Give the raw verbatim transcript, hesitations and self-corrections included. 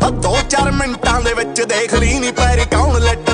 ਦੋ ਚਾਰ ਮਿੰਟਾਂ ਦੇ ਵਿੱਚ ਦੇਖ ਲਈ ਨੀ ਪੈਰੀ ਕੌਣ ਲੱਟ